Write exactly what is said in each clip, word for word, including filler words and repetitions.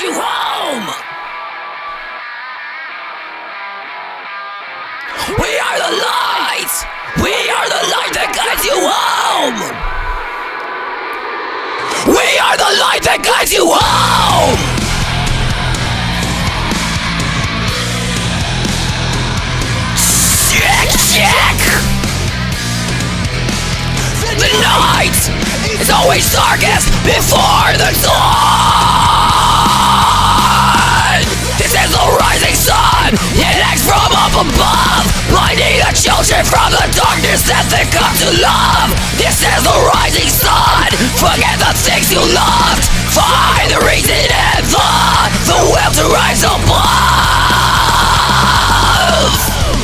you home. We are the light. We are the light that guides you home. We are the light that guides you home. Check, check. The night is always darkest before the dawn. This is the rising sun. It acts from up above, blinding the children from the darkness that they come to love. This is the rising sun. Forget the things you loved. Find the reason and the the will to rise above.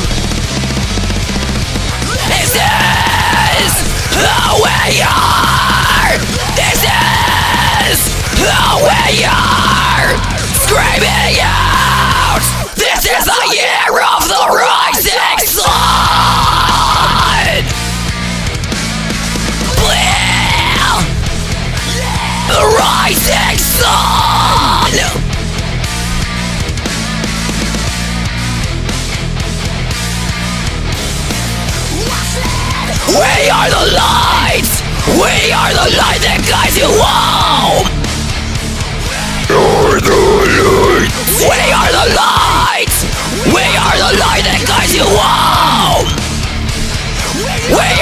This is who we are. This is who we are. Screaming out. This is the year of the rising sun. Blah. The rising sun. We are the light. We are the light that guides you home. You're the light. We are the light. We are the light that guides you home. We